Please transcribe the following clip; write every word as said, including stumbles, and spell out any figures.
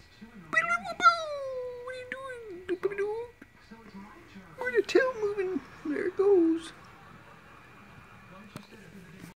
What are you doing? Where's the tail moving? There it goes.